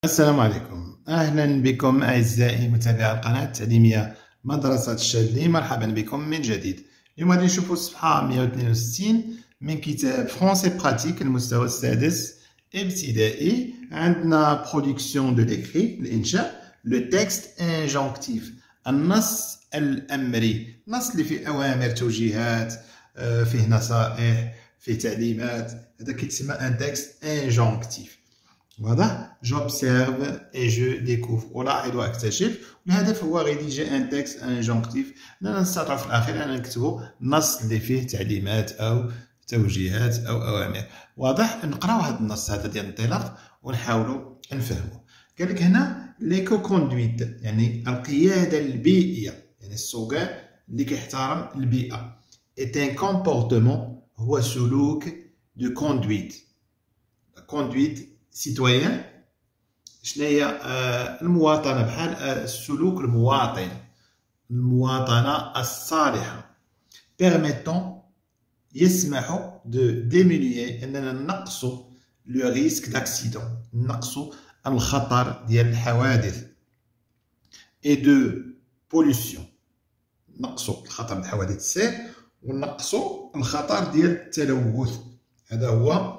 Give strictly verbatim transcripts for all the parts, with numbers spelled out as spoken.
السلام عليكم، أهلا بكم أعزائي متابعي القناة التعليمية مدرسة الشاذلي. مرحبا بكم من جديد. اليوم غادي نشوفوا الصفحة مئة واثنين وستين من كتاب فرونسي براتيك المستوى السادس ابتدائي. عندنا برودكسيون دو ليكري الإنشاء، لو تكست انجونكتيف النص الأمري، النص اللي فيه أوامر توجيهات، فيه نصائح، فيه تعليمات، هذا كيتسمى ان تكست انجونكتيف. واضح؟ j'observe et je découvre، ألاحظ وأكتشف. الهدف هو ريديجي ان تكست انجونكتيف، لأننا نستطيع في الأخير أن نكتبو نص اللي فيه تعليمات أو توجيهات أو أوامر. واضح؟ نقراو هذا النص هذا ديال الانطلاق ونحاولو نفهمو. قالك هنا ليكو كوندويت يعني القيادة البيئية، يعني السوقان اللي كيحترم البيئة. est un comportement هو سلوك دو كوندويت. كوندويت سيتويان شنو هي؟ آه المواطنة، بحال آه السلوك المواطن، المواطنة الصالحة. بيرميتون يسمح دو ديمينيي أننا نقصو لو ريسك داكسيدون، نقصو الخطر ديال الحوادث. اي دو بوليسيون، نقصو الخطر ديال الحوادث السير ونقصو الخطر ديال التلوث. هذا هو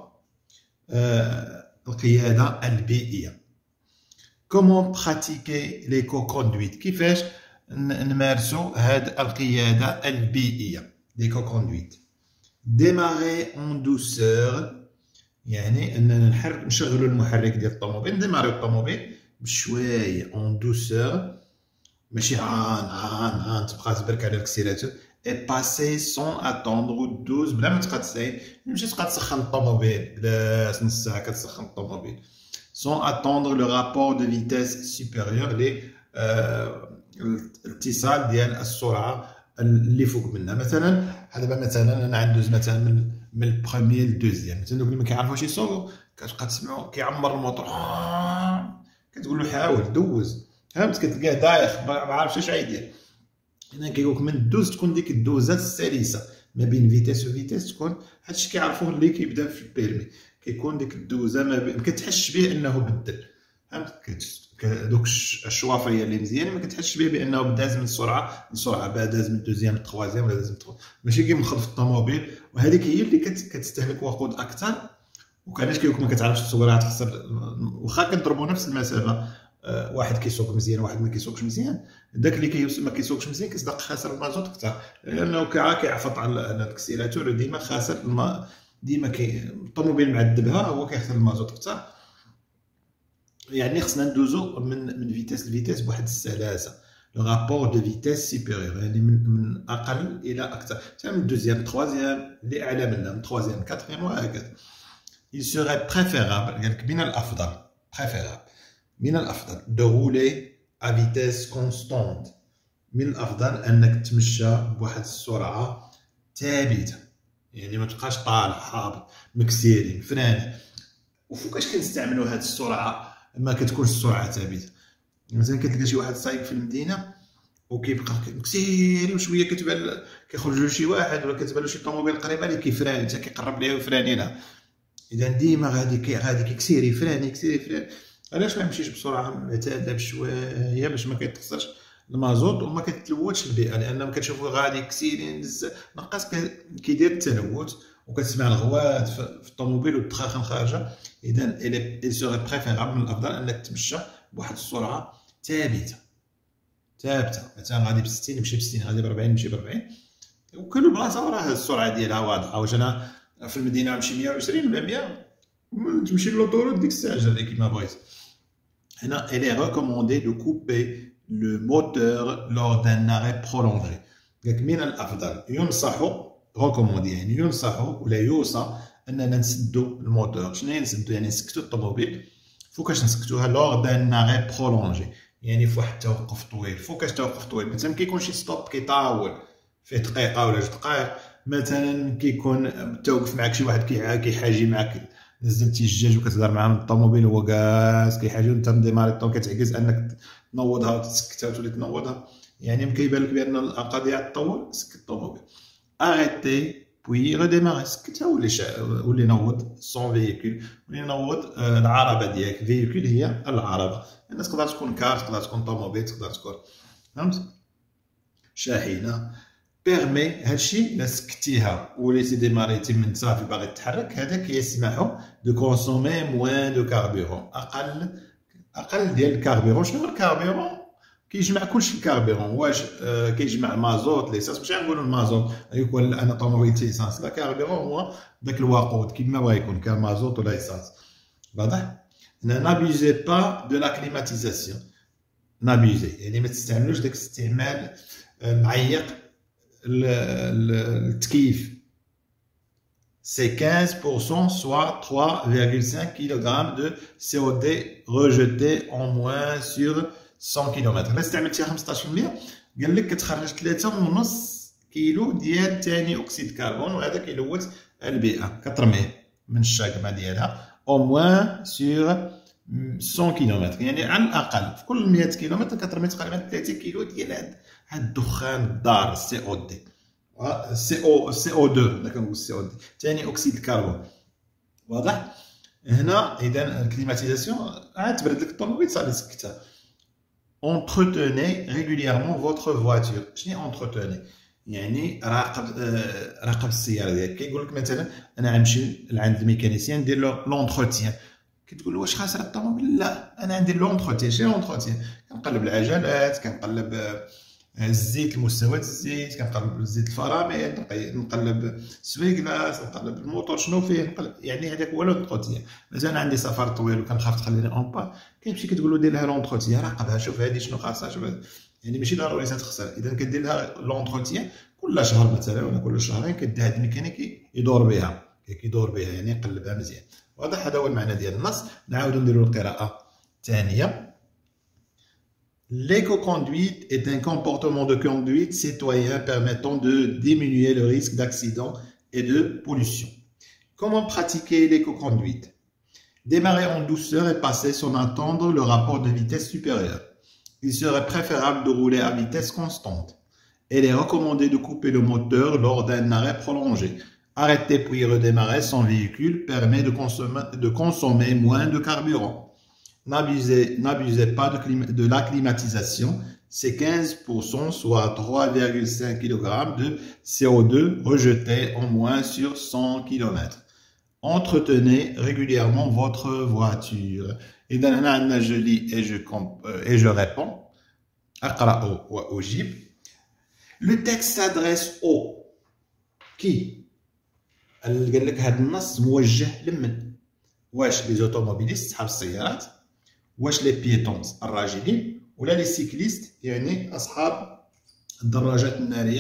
آه القيادة البيئية. كومون براتيكي ليكو كوندويت، كيفاش نمارسو هاد القيادة البيئية ليكو كوندويت. ديماري اون دوسور يعني أننا نحرك نشغلو المحرك ديال الطوموبيل، نديماريو الطوموبيل بشوية اون دوسور، ماشي عان عان عان تبقى تبرك على الكسيراتور. et passer sans attendre دوز بلا ما تبقى تسايد، ماشي تبقى تسخن الطوموبيل بلا نص ساعة كتسخن الطوموبيل. sans attendre le rapport de vitesse supérieure لي الاتصال ديال السرعة اللي فوق منها. مثلا دابا مثلا أنا عندوز مثلا من من البروميي للدوزيام، مثلا دوك اللي ما كيعرفوش يسوقو كتبقى تسمعو كيعمر الموطور، كتقول له حاول دوز، فهمت؟ كتلقاه دايخ ما عارفش اش غيدير. هنا كيقولك من الدوز تكون ديك الدوزه السلسه ما بين فيتاس و فيتاس، تكون هادشي كيعرفوه اللي كيبدا في البيرمي، كيكون ديك الدوزه ما بين كتحش به انه بدل، فهمت؟ دوك الشوافيه اللي مزيان ما كتحش به بانه داز من السرعه للسرعه، بعد داز من الدوزيام للتروازيام ولا داز من الترو... ماشي كيمخض في الطوموبيل. وهذيك هي اللي كتستهلك وقود اكثر. وكانش كيقولك ما كتعرفش تسوق راه تخسر، واخا كنضربوا نفس المسافه، واحد كيسوق مزيان واحد ما كيسوقش مزيان، داك اللي كيوصل ما كيسوقش مزيان كيصدق خاسر المازوت اكثر، لانه كيعفط على الكسيراتور وديما خاسر الماء، ديما كي الطوموبيل معذبها هو كيخسر المازوت اكثر. يعني خصنا ندوزو من من فيتاس لفيتاس بواحد السلاسه، لو رابور دو فيتاس سوبيريور يعني من من اقل الى اكثر، حتى من الدوزيام التروازيام اللي اعلى منها، من التروازيام كاتريام وهكذا. il serait préférable قالك من الافضل préférable من الأفضل de rouler à vitesse constante، من الأفضل أنك تمشى بواحد السرعة ثابتة، يعني ما تبقاش طالع هابط مكسيري فراني. وفوقاش كنستعملو هاد السرعة؟ ما كتكونش السرعة ثابتة. مثلا كتلقى شي واحد سايق في المدينة وكيبقى مكسيري وشوية كتبان كيخرج له شي واحد ولا كتبان له شي طوموبيل قريبة ليه كيفراني حتى كيقرب ليها ويفراني لها. إذا ديما غادي كي غادي كيكسيري يفراني يكسيري يفراني. علاش ما يمشيش بسرعه معتاده بشويه باش ما كيتخسرش المازوت وما كتلوثش البيئه؟ لان كتشوفوا غادي كسيرين بزاف نقص كيدير التلوث، وكتسمع الغوات في الطوموبيل والدخاخن خارجه. اذا il serait préférable من الافضل انك تمشى بواحد السرعه ثابته ثابته، مثلا غادي ب ستين نمشي ب ستين، غادي ب أربعين نمشي ب أربعين، وكل بلاصه راه السرعه ديالها واضحه. واش انا في المدينه نمشي مئة وعشرين ولا مئة، تمشي للوطورود ديك الساعه جا كيما بغيت. هنا il est recommandé de couper le moteur lors d'un arrêt prolongé. قالك من الافضل ينصح، recommandé يعني ينصح ولا يوصى اننا نسدو الموتور. شنو يعني نسدو؟ يعني نسكتو الطوموبيل. فوقاش نسكتوها؟ lors d'un arrêt prolongé يعني في واحد التوقف طويل. فوقاش توقف طويل؟ مثلا كيكون شي ستوب كيطاول فيه دقيقه ولا جوج دقائق، مثلا كيكون توقف معاك شي واحد كيحاجي معاك، نزلتي الجاج وكتهضر معاه من الطوموبيل هو كاس كيحاجي وانت مديماري الطوم، كتعكز انك تنوضها وتسكتها وتولي تنوضها، يعني كيبان لك بان القضيه طول سكت الطوموبيل. اريتي بوي ريديماري، سكتها ولي شا... ولي نوض سون فييكول، ولي نوض العربه ديالك. فييكول هي العربه، يعني تقدر تكون كار، تقدر تكون طوموبيل، تقدر تكون فهمت شاحنه. بيرمي هادشي الا سكتيها وليتي ديماريتي من صافي باغي تحرك، هذاك يسمح دو كونسومي موان دو كاربيرون، اقل اقل ديال الكاربيرون. شنو هو الكاربيرون؟ كيجمع كلشي الكاربيرون. واش آه كيجمع مازوت ليسانس، ماشي غنقولوا المازوت يكون انا طوموبيل ليسانس، لا كاربيرون هو داك الوقود كيما بغا يكون كان مازوت ولا ليسانس. واضح؟ نابيزي با دو لا كليماتيزاسيون، نابيزي يعني ما تستعملوش داك الاستعمال معيق التكييف. C'est quinze pour cent, soit trois virgule cinq kilogrammes de C O deux rejeté en moins sur cent kilomètres. لا استعملتيها خمسطاش بالمية قال لك كتخرج ثلاثة ونص كيلو ديال ثاني اكسيد الكربون، وهذا كيلوث البيئه. كترميه من الشاكمه ديالها au moins sur مية كيلومتر، يعني على الاقل في كل مية كيلومتر كترمي تقريبا ثلاثة كيلو ديال هاد الدخان الضار السي او دي، سي او سي او اثنين، انا كنقول سي او دي ثاني اكسيد الكربون. واضح؟ هنا اذا الكليماتيزاسيون عاد تبرد لك الطوموبيل صافي سكتها. Entretenez régulièrement votre voiture. شنو entretenez؟ يعني راقب آه راقب السياره ديالك. كيقول لك مثلا انا غنمشي لعند الميكانيسيان ندير له لونتروتيان، كتقول له واش خاسره الطوموبيل؟ لا، انا ندير لونتروتيان. شنو لونتروتيان؟ كنقلب العجلات، كنقلب آه الزيت، مستوى الزيت، كنقلب زيت الفرامل، نقلب سويكلاس، نقلب الموتور شنو فيه، نقلب يعني هذاك هو لونتروتيان. مثلا عندي سفر طويل وكنخاف تخليني اون با، كتمشي كتقول له دير لها لونتروتيان، راقبها، شوف هذه شنو خاصها، شوف يعني ماشي ضروري تخسر. اذا كدير لها لونتروتيان كل شهر مثلا ولا كل شهرين، كدي هذا الميكانيكي يدور بها، كيدور بها يعني يقلبها مزيان. واضح؟ هذا هو المعنى ديال النص. نعاودو نديرو القراءة الثانية. L'éco-conduite est un comportement de conduite citoyen permettant de diminuer le risque d'accident et de pollution. Comment pratiquer l'éco-conduite? Démarrer en douceur et passer sans attendre le rapport de vitesse supérieur. Il serait préférable de rouler à vitesse constante. Il est recommandé de couper le moteur lors d'un arrêt prolongé. Arrêter puis redémarrer son véhicule permet de consommer, de consommer moins de carburant. N'abusez, n'abusez pas de, climat, de la climatisation. C'est quinze pour cent, soit trois virgule cinq kilogrammes de C O deux rejetés en moins sur cent kilomètres. Entretenez régulièrement votre voiture. Et dans un je lis et je, et je réponds. أقرأ وأجيب. Le texte s'adresse au qui؟ قال لك هذا النص موجه لمن؟ واش لي زوتوموبيليست صحاب السيارات، واش لي بيتونز الراجلين، ولا لي سيكليست يعني اصحاب الدراجات الناريه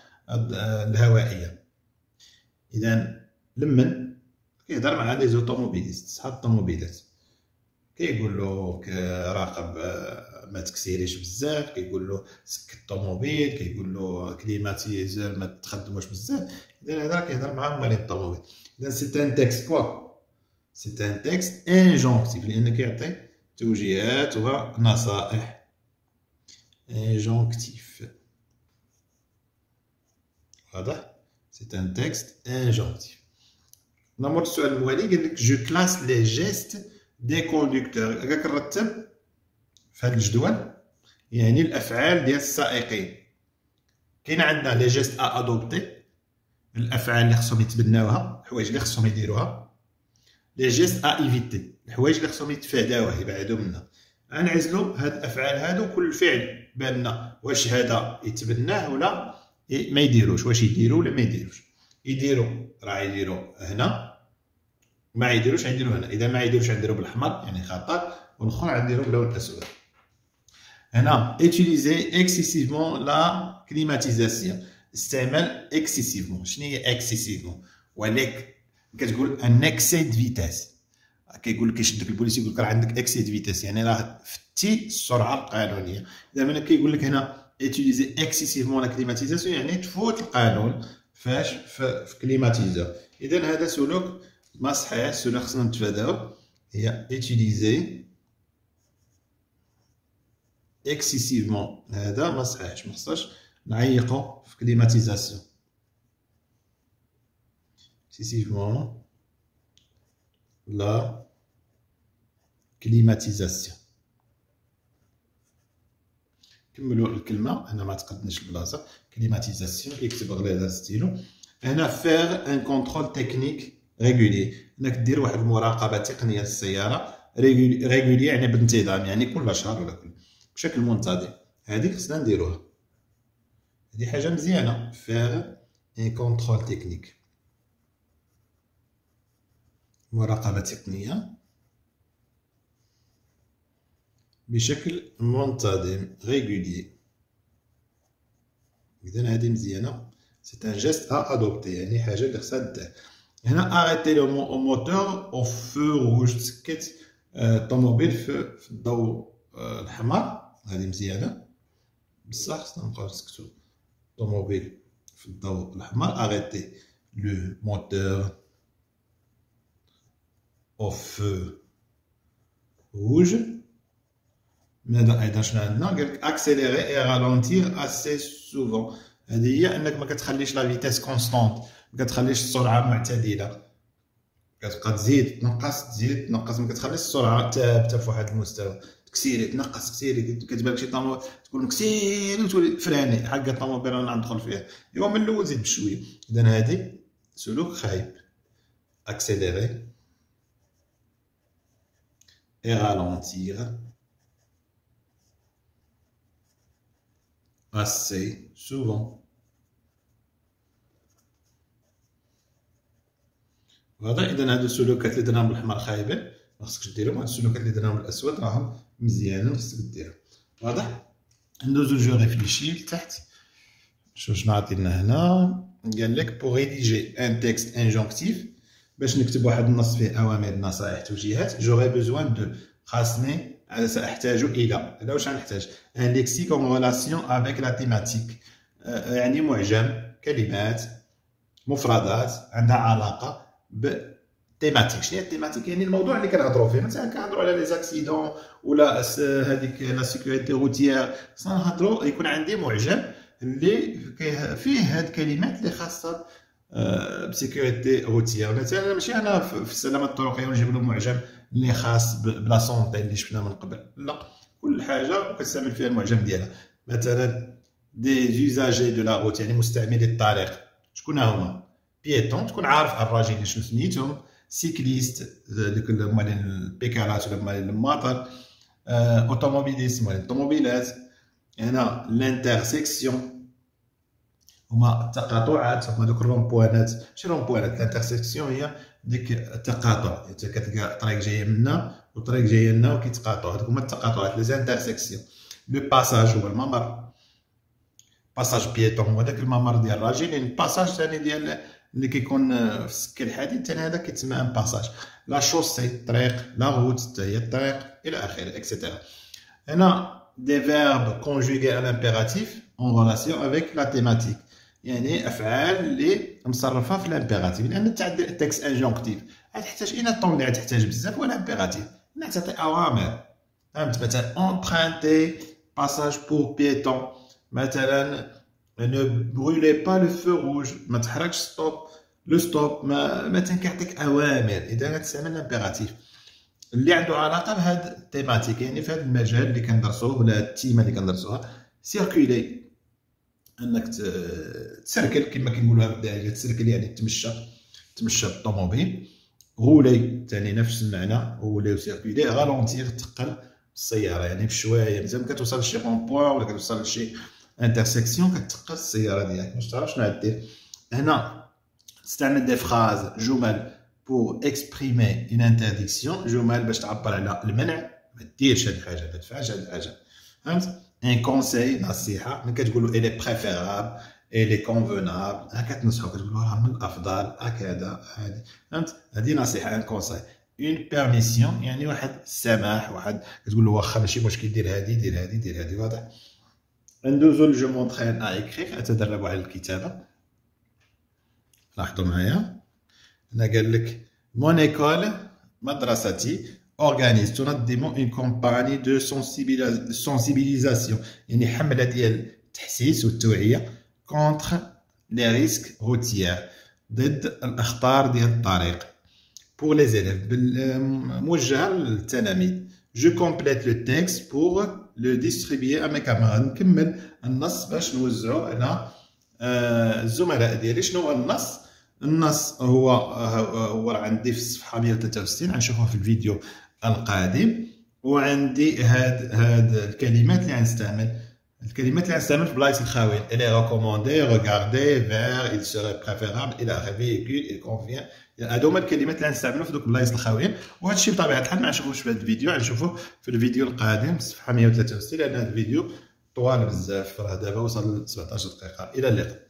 والهوائيه. اذا لمن كيهضر مع لي زوتوموبيليست صحاب الطوموبيلات، كيقول له راقب ما تكسيريش بزاف، كيقول له سكت الطوموبيل، كيقول له كليماتيزور ما تخدموش بزاف. اذا هذا كيهضر مع مالين الطوموبيل. اذا سي ان تكست كوا سي ان تكست انجونكتيف، لان كيعطي توجيهات ونصائح. انجونكتيف واضح؟ سي ان تكست انجونكتيف. نمر السؤال الموالي قال لك جو كلاس لي جيست دي كوندكتور. هكا كنرتب في هاد الجدول يعني الافعال ديال السائقين. كاين عندنا لي جيست ا ادوبتي، الافعال اللي خصهم يتبناوها، الحوايج اللي خصهم يديروها. لي جيست ا ايفيتي، الحوايج اللي خصهم يتفاداوها يبعدوا منها. غنعزلوا هاد الافعال هادو، كل فعل بالنا واش هذا يتبناه ولا ما يديروش، واش يديروا ولا ما يديروش. يديروا راه يديروا هنا، ما يديروش غنديروا هنا. اذا ما يديروش غنديروا بالاحمر يعني خطا، والاخر غنديروا باللون الاسود. هنا utiliser excessivement la climatisation، استعمال excessivement. شنو هي excessivement؟ ولك كتقول ان اكسي دو فيتاس، كيقول لك يشدك البوليس يقول لك راه عندك اكسي دو فيتاس، يعني راه فتي السرعه القانونيه. اذا ملي كيقول لك هنا utiliser excessivement la climatisation يعني تفوت القانون فاش في كليماتيزور. اذا هذا سلوك ما صحيح، السلوك خصنا نتفاداوه. هي utiliser excessivement، هذا ما صحيحش، ما خصناش نعيقو في كليماتيزاسيون. successivement la climatisation. كملوا الكلمة، أنا ما تقدنيش البلاصة. كليماتيزاسيون يكتب غير هذا ستيلو. هنا فيغ ان كونترول تكنيك ريغولي، انك دير واحد المراقبة تقنية للسيارة. ريغولي يعني بانتظام، يعني كل شهر ولا كل بشكل منتظم. هذيك خصنا نديروها، هذه حاجة مزيانة. فيغ ان كونترول تكنيك، مراقبة تقنية بشكل منتظم ريغولي. إذا هذه مزيانة، سي ان جيست ا ادوبتي، يعني حاجة اللي خصها دير. هنا اريتي لو موتور او فو روج، تسكت الطوموبيل في, في الضوء الأحمر. هذه مزيانة بصح خصنا نبقاو نسكتو الطوموبيل في الضوء الأحمر. اريتي لو موتور او فو روج. ماذا ايضا شنو عندنا؟ قالك اكسيليري اي رالونتير اسي سوفون. هذه هي انك ما كتخليش لا فيتاس كونستونت، ما كتخليش السرعه معتدله، كتبقى تزيد تنقص تزيد تنقص، ما كتخليش السرعه ثابته في واحد المستوى. تكسيري تنقص كسيري، كتبان لك شي طوموبيل تقول كسيري وتولي فراني حق الطوموبيل انا ندخل فيها، ايوا من الاول زيد بشويه. اذا هذه سلوك خايب. اكسيليري اي رالونتير assez souvent. واضح؟ إذا هادو السلوكات اللي درناهم بالأحمر خايبين، مخصكش ديرهم. هاد السلوكات اللي درناهم بالأسود راهم مزيانين، خصك ديرهم. واضح؟ ندوزو جو ريفليشي لتحت. شوف شنو عطينا هنا. قالك بوغ ريديجي ان تكست انجونكتيف، باش نكتب واحد النص فيه أوامر نصائح توجيهات. جوغي بوزوان دو، خاصني سأحتاج إلى. هذا واش غنحتاج؟ ان ليكسيك اون ريلاسيون افيك لا تيماتيك، يعني معجم كلمات مفردات عندها علاقة بتيماتيك. شنو هي التيماتيك؟ يعني الموضوع اللي كنهضروا فيه. مثلا كنهضروا على لي زاكسيدون ولا هذيك لا سيكوريتي روتيير، خصنا نهضروا يكون عندي معجم اللي فيه هاد الكلمات اللي خاصة بسيكوريتي روتيير. مثلا ماشي انا في السلامة الطرقية ونجيب له معجم اللي خاص بلا سونتي اللي شفنا من قبل، لا، كل حاجة كنستعمل فيها المعجم ديالها. مثلا دي يوزاجي دو لا روت، يعني مستعملي الطريق، شكون هما؟ بيتون، تكون عارف الراجلين شنو سميتهم. سيكليست، ديك مال البيكالات ولا مال الماطر. اوتوموبيليست، مال الطوموبيلات. هنا لانترسيكسيون، هما التقاطعات، هما دوك الرومبوانات. شنو رومبوانات؟ لانترسيكسيون هي ديك التقاطع، انت كتلقى طريق جايه منا وطريق جايه لنا وكيتقاطعوا، هذوك هما التقاطعات، لي زانترسيكسيون. لو باساج هو الممر، باساج بيتون هو داك الممر ديال الراجلين. الباساج ثاني ديال اللي كيكون في السكه الحديد ثاني هذا كيتسمى ان باساج. لا شوسي الطريق، لا روت حتى هي الطريق الى اخره اكسيتيرا. هنا دي فيرب كونجوغي ان امبيراتيف اون ريلاسيون افيك لا تيماتيك، يعني افعال اللي مصرفه في الامبيراتيف. لان تعدي التكست انجونكتيف غتحتاج الى الطون اللي غتحتاج بزاف، ولا امبيراتيف هنا تعطي اوامر. فهمت؟ مثلا اونبرانتي باساج بور بيتون، مثلا ne brûlez pas le feu rouge، ما تحركش ستوب لو ستوب، ما مثلا كيعطيك اوامر. اذا غتستعمل الامبيراتيف اللي عنده علاقه بهذا التيماتيك، يعني في هذا المجال اللي كندرسوه ولا التيمه اللي كندرسوها. سيركولي، انك تسركل كما كنقولوها بالدارجه، تسركل يعني تمشى تمشى بالطوموبيل. غولي ثاني نفس المعنى، غولي وسيركولي. غالونتير، تقل السياره يعني بشويه، مزال ما كتوصل لشي بوان ولا كتوصل لشي انترسيكسيون كتقل السياره ديالك باش تعرف شنو غدير. هنا تستعمل دي فراز، جمل بور اكسبريمي اون انترديكسيون، جمل باش تعبر على المنع، ما ديرش هاد الحاجه، ما تفعلش هاد الحاجه. فهمت؟ ان كونساي، نصيحه، ملي كتقولوا الي بريفيرابل الي كونفونابل، ها كتنصحوا كتقولوا راه من الافضل هكذا. هادي فهمت؟ هادي نصيحه، ان كونساي. اون بيرميسيون يعني واحد السماح، واحد كتقول له واخا ماشي مشكل دير هادي دير هادي دير هادي. واضح؟ ندوزو جو مونطرين ا اكريغ، اتدرب على الكتابه. لاحظوا معايا هنا قال لك مون ايكول، مدرستي، اورغانيز تنظم اون كومباني دو سونسيبيليزاسيون، يعني حمله ديال التحسيس والتوعيه كونتر لي ريسك روتيير، ضد الأخطار ديال الطريق. pour les élèves موجهة للتلاميذ. je complète le texte pour le distribuer à mes camarades. نكمل النص باش نوزعو على الزملاء ديالي. شنو هو النص؟ النص هو هو عندي في الصفحة مية وثلاثة وستين، غنشوفوه في الفيديو القادم. وعندي هاد هاد الكلمات اللي غنستعمل الكلمات اللي غنستعمل في بلايص الخاويين. il est recommandé, regarder, vers, il serait préférable، الى اخره، véhicule، il convient. هادو هما الكلمات اللي غنستعملو في دوك البلايص الخاويين. وهذا الشيء بطبيعة الحال ما غنشوفوش في هاد الفيديو، غنشوفوه في الفيديو القادم في الصفحة مية وثلاثة وستين، لأن هاد الفيديو طوال بزاف، راه دابا وصل ل سبعطاش دقيقة. إلى اللقاء.